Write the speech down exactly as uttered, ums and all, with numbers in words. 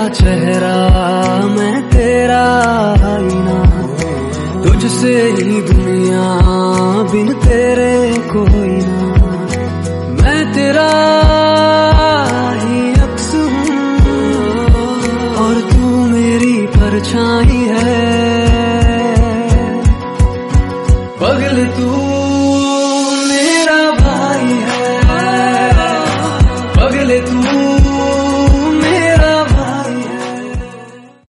चेहरा मैं तेरा आईना, तुझसे ही दुनिया बिन तेरे कोई